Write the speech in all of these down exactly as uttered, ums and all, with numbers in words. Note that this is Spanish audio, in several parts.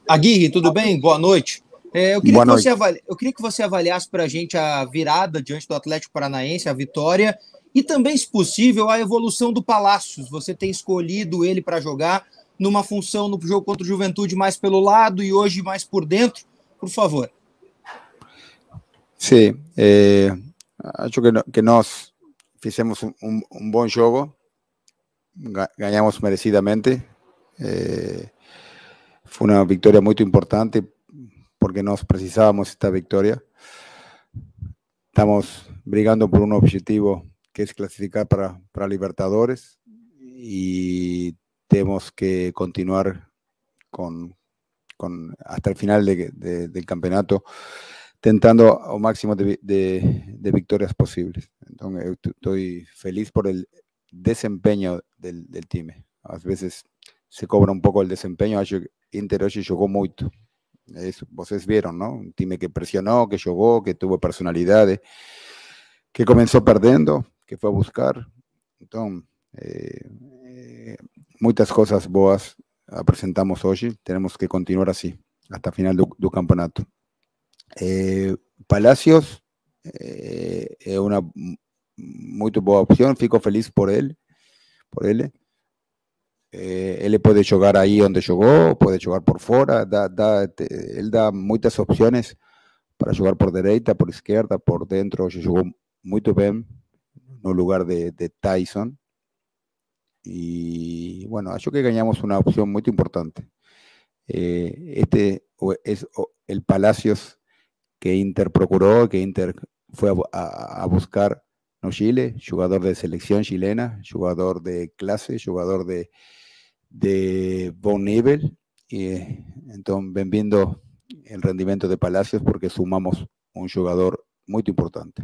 Aguirre, tudo bem? Boa noite. É, eu, queria que você avali... eu queria que você avaliasse para a gente a virada diante do Atlético Paranaense, a vitória, e também, se possível, a evolução do Palácios. Você tem escolhido ele para jogar numa função no jogo contra o Juventude mais pelo lado e hoje mais por dentro. Por favor. Sim, eh, acho que, no, que nós fizemos um, um, um bom jogo, ganhamos merecidamente. Eh, foi uma vitória muito importante porque nós precisávamos esta vitória. Estamos brigando por un objetivo que es clasificar para, para Libertadores y tenemos que continuar con, con hasta el final de, de, del campeonato tentando o máximo de, de, de victorias posibles. Entonces, estoy feliz por el desempeño del, del time. A veces se cobra un poco el desempeño. Acho que Inter hoje jogou muito. Eso, vocês viram, ¿no? Un time que presionó, que jugó, que tuvo personalidades, que comenzó perdiendo, que fue a buscar. Entonces, eh, eh, muchas cosas boas presentamos hoy. Tenemos que continuar así hasta el final del, del campeonato. Eh, Palacios eh, es una muy buena opción. Fico feliz por él. Por él. Eh, ele pode jogar aí onde jogou, pode jogar por fora, dá, dá, ele dá muitas opções para jogar por direita, por esquerda, por dentro. Hoje jogou muito bem no lugar de, de Tyson. E, bueno, acho que ganhamos uma opção muito importante. Eh, este es el Palacios que Inter procurou, que Inter foi a, a, a buscar no Chile, jogador de selección chilena, jogador de clase, jogador de de buen nivel, y entonces ven viendo el rendimiento de Palacios porque sumamos um jogador muito importante.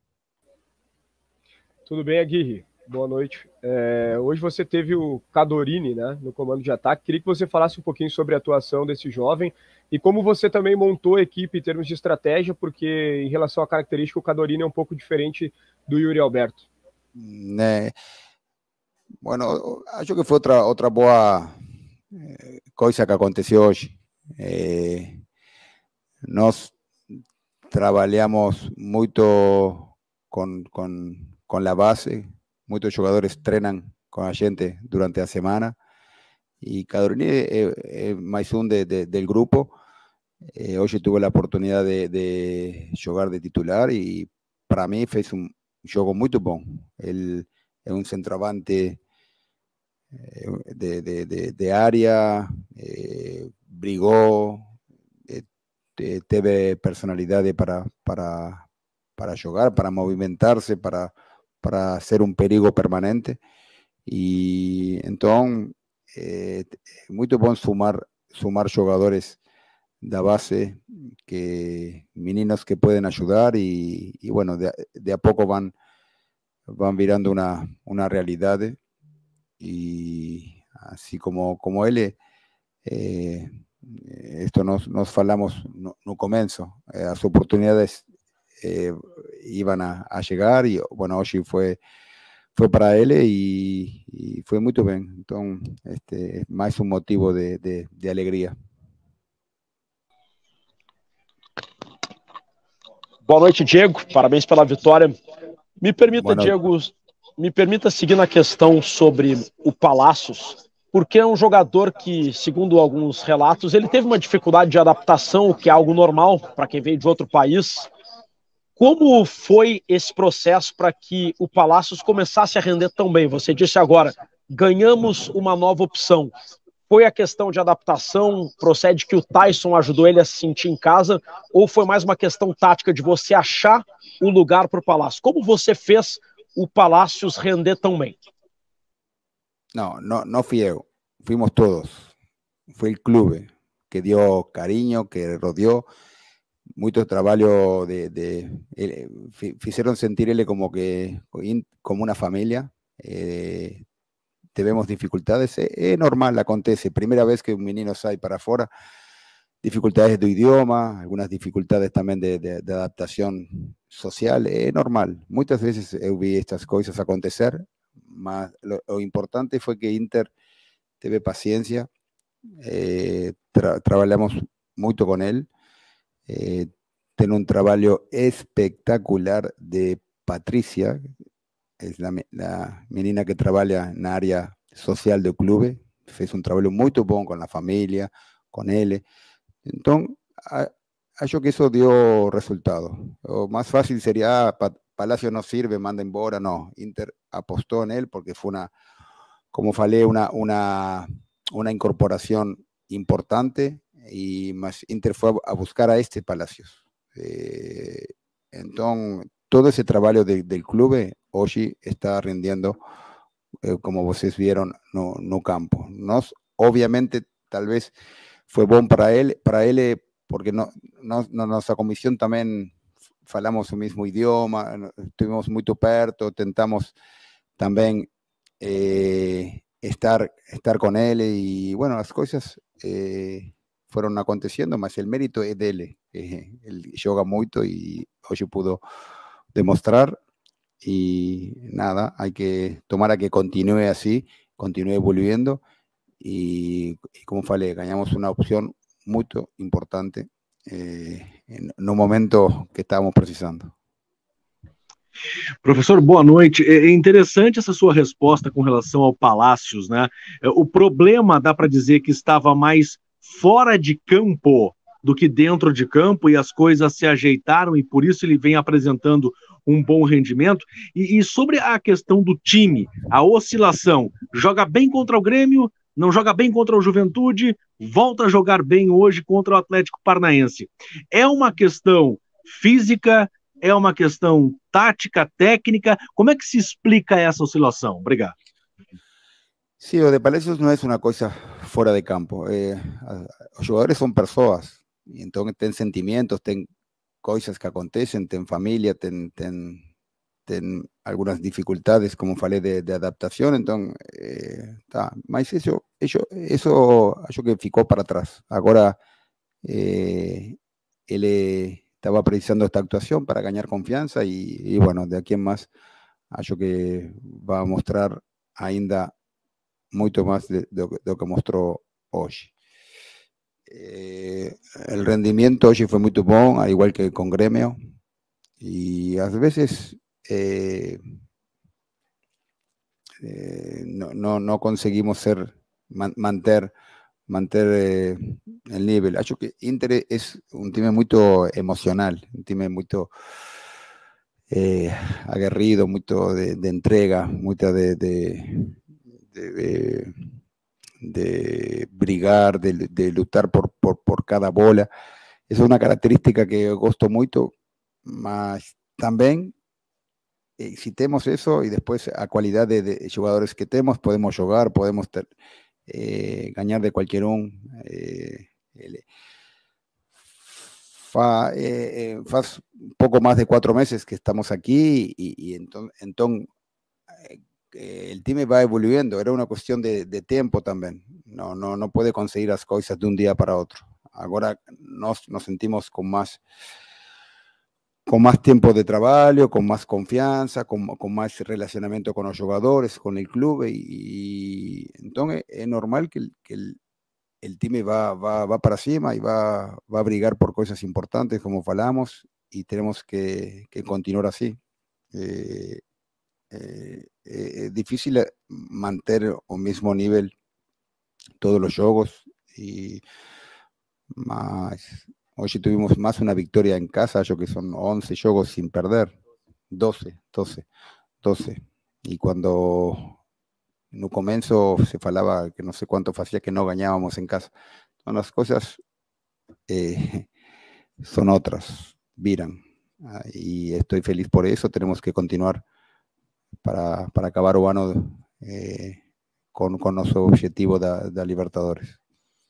Tudo bem, Aguirre? Boa noite. É, hoje você teve o Cadorini, né, no comando de ataque. Queria que você falasse um pouquinho sobre a atuação desse jovem e como você também montou a equipe em termos de estratégia, porque em relação à característica, o Cadorini é um pouco diferente do Yuri Alberto. É. Bueno, acho que foi outra, outra boa eh, coisa que aconteceu hoje. Eh, nós trabalhamos muito com, com, com a base, muitos jogadores treinam com a gente durante a semana, e Cadorini é, é mais um de, de, del grupo. Eh, hoje tive a oportunidade de, de jogar de titular e para mim fez um jogo muito bom. Ele é um centroavante de, de, de, de área, eh, brigó, eh, teve personalidad para, para, para jugar, para movimentarse, para, para ser un perigo permanente. Y entonces, eh, muy bom sumar, sumar jugadores de base, que meninos que pueden ayudar y, y bueno, de, de a poco van, van virando una, una realidad. Y así como, como él, eh, esto nos, nos falamos no, no comienzo, eh, las oportunidades eh, iban a, a llegar y bueno, hoy fue, fue para él y, y fue muy bien. Entonces, este, más un motivo de, de, de alegría. Boa noite, Diego. Parabéns pela vitória. Me permita, Diego, me permita seguir na questão sobre o Palácios, porque é um jogador que, segundo alguns relatos, ele teve uma dificuldade de adaptação, o que é algo normal para quem veio de outro país. Como foi esse processo para que o Palácios começasse a render tão bem? Você disse agora, ganhamos uma nova opção. Foi a questão de adaptação? Procede que o Tyson ajudou ele a se sentir em casa? Ou foi mais uma questão tática de você achar o lugar para o Palácio? Como você fez o Palácios render tão bem? Não, não, não fui eu. Fuimos todos. Foi o clube que deu carinho, que rodeou. Muito trabalho de, de, de fizeram sentir ele como que como uma família. Eh, tivemos dificuldades, é, é normal, acontece. Primeira vez que um menino sai para fora, dificuldades do idioma, algumas dificuldades também de, de, de adaptação social, é normal. Muitas vezes eu vi estas coisas acontecer, mas o, o importante foi que Inter teve paciência eh, tra trabajamos mucho con él. Eh, tiene un trabajo espectacular de Patricia, es la, la menina que trabaja en la área social del club. Fez un trabajo muy bueno con la familia, con él. Entonces, acho que eso dio resultado. O más fácil sería, ah, Palacio no sirve, manda embora. No, Inter apostó en él porque fue una, como falei, una, una, una incorporación importante, y más Inter fue a buscar a este Palacios. Eh, entonces, todo ese trabajo de, del club hoy está rindiendo, eh, como ustedes vieron, no, no campo. Nos, obviamente, tal vez fue bueno para él, para él porque no, no, no, nuestra comisión también falamos el mismo idioma, estuvimos muy perto, tentamos también eh, estar, estar con él, y bueno, las cosas eh, fueron aconteciendo, mas el mérito es de él. Eh, él juega mucho y hoy pudo demostrar, y nada, hay que tomar a que continúe así, continúe volviendo, y, y como falei, ganamos una opción muy importante eh, en, en un momento que estábamos precisando. Professor, boa noite. É interessante essa sua resposta com relação ao Palácios, né? O problema, dá para dizer que estava mais fora de campo do que dentro de campo, e as coisas se ajeitaram, e por isso ele vem apresentando um bom rendimento. E, e sobre a questão do time, a oscilação, joga bem contra o Grêmio, não joga bem contra o Juventude, volta a jogar bem hoje contra o Atlético Paranaense. É uma questão física, é uma questão tática, técnica? Como é que se explica essa oscilação? Obrigado. Sí, lo de Palacios no es una cosa fuera de campo. Eh, los jugadores son personas, y entonces tienen sentimientos, tienen cosas que acontecen, tienen familia, tienen, tienen, tienen algunas dificultades, como falei, de, de adaptación. Entonces, eh, tá. Mas eso, eso, eso acho que ficó para atrás. Ahora, eh, él estaba precisando esta actuación para ganar confianza, y, y bueno, de aquí en más, acho que va a mostrar ainda mucho más de, de, de lo que mostró hoy. Eh, el rendimiento hoy fue muy bueno, al igual que con Gremio, y a veces eh, eh, no, no, no conseguimos ser, man, mantener, mantener eh, el nivel. Acho que Inter es un time muy emocional, un time muy eh, aguerrido, mucho de, de entrega, mucho de, de De, de, de brigar, de, de luchar por, por, por cada bola. Esa es una característica que gosto mucho, mas también eh, si tenemos eso, y después a cualidad de, de jugadores que tenemos, podemos jugar, podemos ter, eh, ganar de cualquier un. Eh, el, fa, eh, eh, faz un poco más de cuatro meses que estamos aquí, y, y entonces, entonces eh, el time va evoluyendo. Era una cuestión de, de tiempo también. No, no, no puede conseguir las cosas de un día para otro. Ahora nos, nos sentimos con más, con más tiempo de trabajo, con más confianza, con, con más relacionamiento con los jugadores, con el club, y, y entonces es normal que, el, que el, el time va, va, va para cima y va, va a brigar por cosas importantes, como falamos, y tenemos que, que continuar así. Eh, Eh, eh, es difícil mantener el mismo nivel todos los juegos, y más, hoy tuvimos más una victoria en casa, yo que son once juegos sin perder, doce, doce, doce, y cuando no comienzo se falaba que no sé cuánto hacía que no ganábamos en casa. Entonces, las cosas eh, son otras, viran, y estoy feliz por eso. Tenemos que continuar para, para acabar o ano eh, com, com nosso objetivo da, da Libertadores.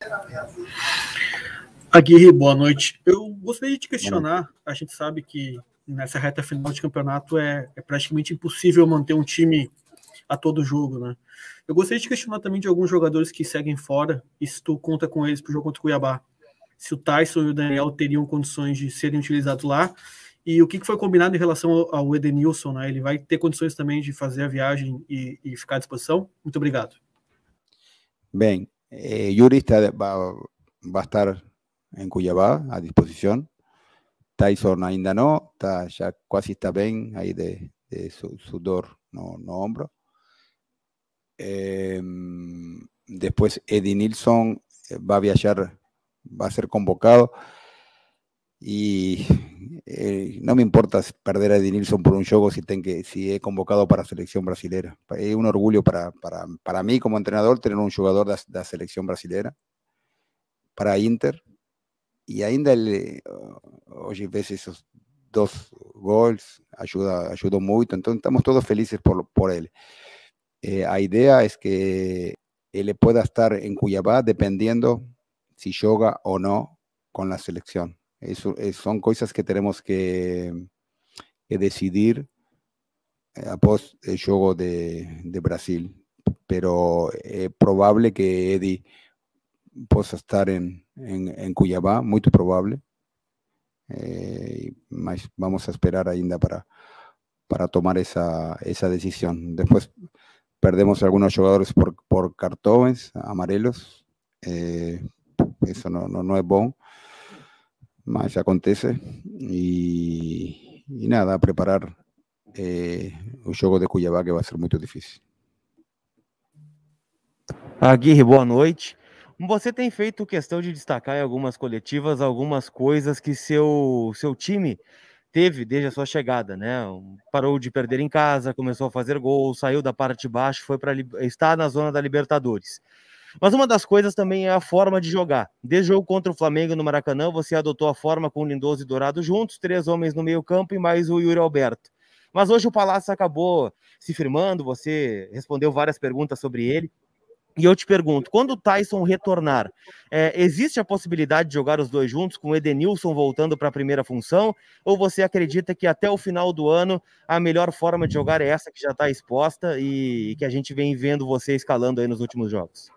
Aguirre, boa noite. Eu gostaria de te questionar, a gente sabe que nessa reta final de campeonato é, é praticamente impossível manter um time a todo jogo, né? Eu gostaria de te questionar também de alguns jogadores que seguem fora, e se tu conta com eles para o jogo contra o Cuiabá. Se o Tyson e o Daniel teriam condições de serem utilizados lá, e o que foi combinado em relação ao Edenilson, né? Ele vai ter condições também de fazer a viagem e, e ficar à disposição? Muito obrigado. Bem, Eh, Yuri está, va, va a estar en Cuiabá a disposición. Tyson ainda no, está, ya casi está bien ahí de, de su, sudor no, no hombro. Eh, después Eddie Nilsson va a viajar, va a ser convocado y eh, no me importa perder a Eddie Nilsson por un juego si, ten que, si he convocado para la selección brasilera. Es un orgullo para, para, para mí como entrenador tener un jugador de la selección brasilera para Inter y ainda ele, hoy ves esos dos gols, ayuda, ayudó mucho, entonces estamos todos felices por, por él. Eh, la idea es que él pueda estar en Cuiabá dependiendo si juega o no con la selección. Eso, eso son cosas que tenemos que, que decidir eh, após el juego de, de Brasil. Pero es probable que Eddie pueda estar en, en, en Cuiabá, muy probable. Eh, mas vamos a esperar ainda para, para tomar esa, esa decisión. Después perdemos algunos jugadores por, por cartones amarelos. Eh, eso no, no, no es bueno. Mas acontece. Y, y nada, a preparar eh, o jogo de Cuiabá, que vai ser muito difícil. Aguirre, boa noite. Você tem feito questão de destacar em algumas coletivas algumas coisas que seu, seu time teve desde a sua chegada, né? Parou de perder em casa, começou a fazer gol, saiu da parte de baixo, foi para estar na zona da Libertadores. Mas uma das coisas também é a forma de jogar. Desde o jogo contra o Flamengo no Maracanã, você adotou a forma com Lindoso e Dourado juntos, três homens no meio campo e mais o Yuri Alberto. Mas hoje o Palácio acabou se firmando, você respondeu várias perguntas sobre ele. E eu te pergunto, quando o Tyson retornar, é, existe a possibilidade de jogar os dois juntos, com o Edenilson voltando para a primeira função? Ou você acredita que até o final do ano a melhor forma de jogar é essa que já está exposta e que a gente vem vendo você escalando aí nos últimos jogos?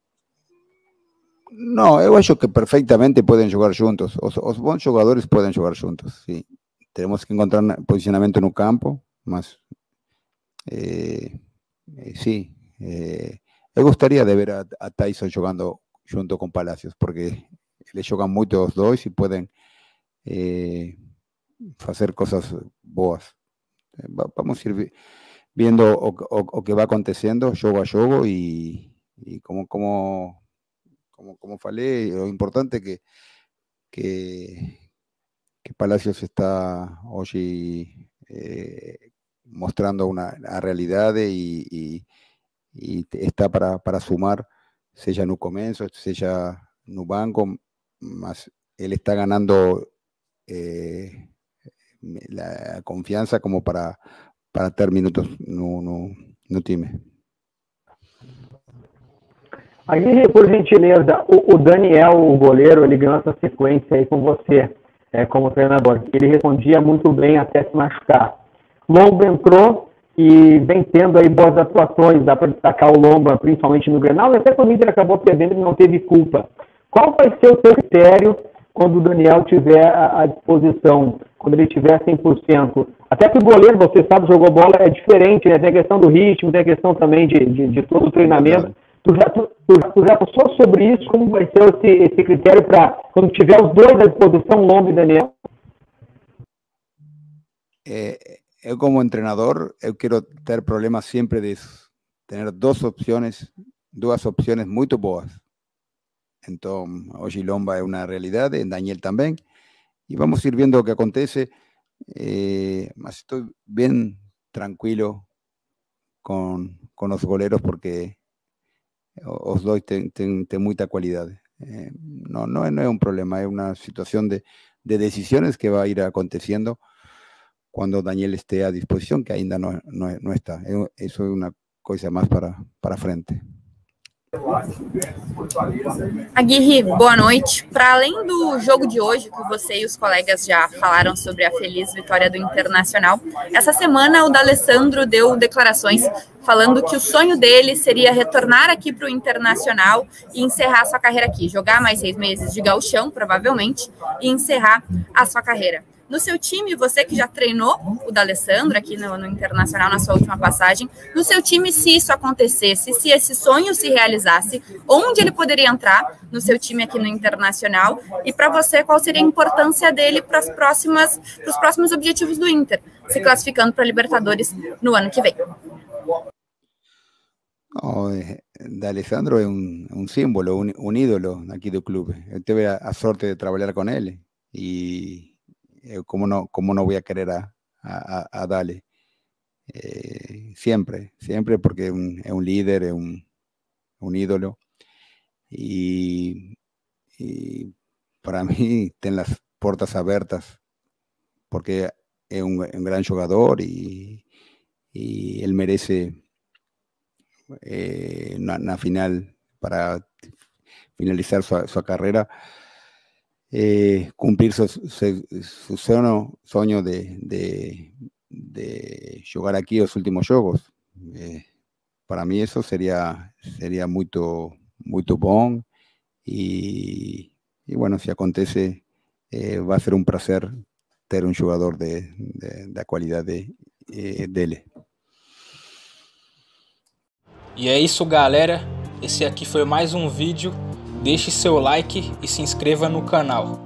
No, yo acho que perfectamente pueden jugar juntos. Los, los buenos jugadores pueden jugar juntos, sí. Tenemos que encontrar posicionamiento en un campo, más eh, eh, sí. Eh, me gustaría de ver a, a Tyson jugando junto con Palacios, porque le juegan mucho los dos y pueden eh, hacer cosas boas. Eh, vamos a ir viendo o, o, o que va aconteciendo, juego a juego, y, y como, como Como, como falei, lo importante es que, que, que Palacios está hoy eh, mostrando una, una realidad y, y, y está para, para sumar, sea no comienzo, sea no banco, más él está ganando eh, la confianza como para, para ter minutos no, no, no time. Aguirre, por gentileza, o, o Daniel, o goleiro, ele ganhou essa sequência aí com você, é, como treinador. Ele respondia muito bem até se machucar. Lomba entrou e vem tendo aí boas atuações, dá para destacar o Lomba, principalmente no Grenal, até quando o Inter acabou perdendo, ele não teve culpa. Qual vai ser o seu critério quando o Daniel tiver à disposição, quando ele tiver cem por cento? Até que o goleiro, você sabe, jogou bola, é diferente, né? Tem a questão do ritmo, tem a questão também de, de, de todo o treinamento. Tu já, tu, tu já pensou sobre isso? Como vai ser esse, esse critério para, quando tiver os dois à disposição, Lomba e Daniel? Eh, eu como entrenador, eu quero ter problemas sempre disso. Ter duas opções, duas opções muito boas. Então, hoje Lomba é uma realidade, Daniel também. E vamos ir vendo o que acontece. Eh, mas estou bem tranquilo com, com os goleiros, porque os dois têm, têm, têm muita qualidade. Eh, não, não, é, não é um problema, é uma situação de, de decisões que vai ir acontecendo quando Daniel esté à disposição, que ainda não, não, não está. Isso é uma coisa mais para, para frente. Aguirre, boa noite. Para além do jogo de hoje, que você e os colegas já falaram sobre a feliz vitória do Internacional, essa semana o D'Alessandro deu declarações falando que o sonho dele seria retornar aqui para o Internacional e encerrar sua carreira aqui, jogar mais seis meses de gauchão, provavelmente, e encerrar a sua carreira. No seu time, você que já treinou o D'Alessandro aqui no, no Internacional na sua última passagem, no seu time, se isso acontecesse, se esse sonho se realizasse, onde ele poderia entrar no seu time aqui no Internacional? E para você, qual seria a importância dele para as próximas, para os próximos objetivos do Inter, se classificando para a Libertadores no ano que vem? No, D'Alessandro es un, un símbolo, un, un ídolo aquí del club. Yo tuve la, la suerte de trabajar con él y eh, cómo no, cómo no voy a querer a, a, a Dale. Eh, siempre, siempre porque es un, es un líder, es un, un ídolo. Y, y para mí ten las puertas abiertas porque es un, un gran jugador y, y él merece Eh, una, una final para finalizar su, su carrera, eh, cumplir su, su, su sueño, sueño de, de, de jugar aquí los últimos juegos. Eh, para mí eso sería, sería muy, muy bom y, y bueno, si acontece, eh, va a ser un placer tener un jugador de, de, de la calidad de, eh, de él. E é isso, galera, esse aqui foi mais um vídeo, deixe seu like e se inscreva no canal.